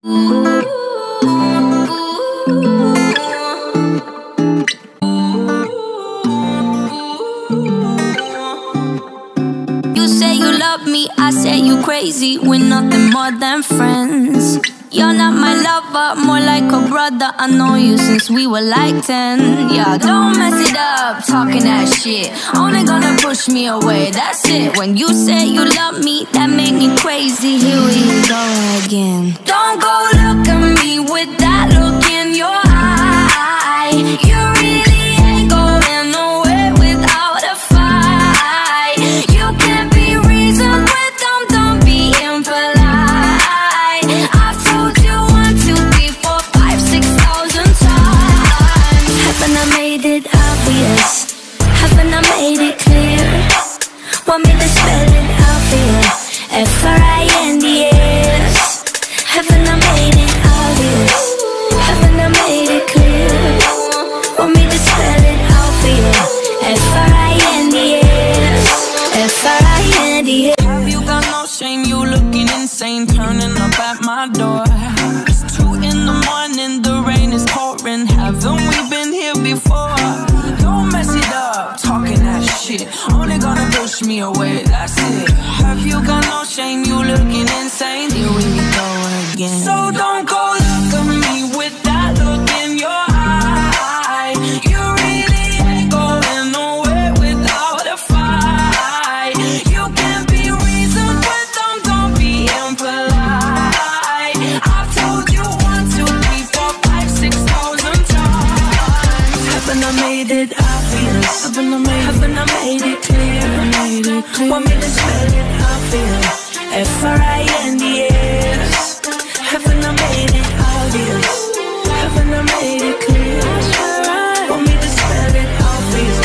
You say you love me, I say you crazy. We're nothing more than friends. You're not my lover, more like a brother. I know you since we were like 10. Yeah, don't mess it up, talking that shit. Only gonna push me away, that's it. When you say you love me, that make me crazy. Here we go again. Don't go look at me with that look in your eye. You really ain't going nowhere without a fight. You can't be reasoned with them, don't be impolite. I've told you 1, 2, 3, 4, 5, 6,000 times. Haven't I made it obvious? Haven't I made it clear? Want me to spell it out for you? F-R-I-N-D-S. Haven't I made it obvious? Haven't I made it clear? Want me to spell it out for you? F-R-I-N-D-S. F-R-I-N-D-S. Have you got no shame? You looking insane, turning up at my door. It's 2 in the morning, the rain is pouring. Haven't we been here before? Don't mess it up, talking that shit. Only gonna push me away, that's it. Have you got no shame? You looking insane. Here we go again. So don't go look at me with that look in your eye. You really ain't going nowhere without a fight. You can't be reasoned with them, don't be impolite. I've told you 1, 2, 3, 4, 5, 6,000 times. Haven't I made it obvious? Haven't I made it clear? Want me to spell it out for you? F-R-I-N-D-S. Haven't I made it obvious? Haven't I made it clear? Want me to spell it out for you?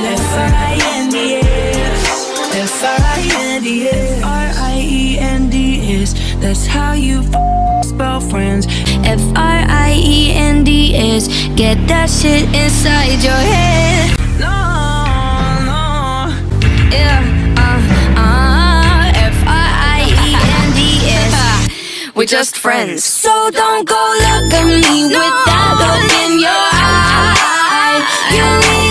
F-R-I-N-D-S. F-R-I-N-D-S. R-I-E-N-D-S. That's how you spell friends. F-R-I-E-N-D-S. Get that shit inside your head. No, no. Yeah, F-R-I-E-N-D-S. We're just friends. So don't go look at me with that look in your eye. You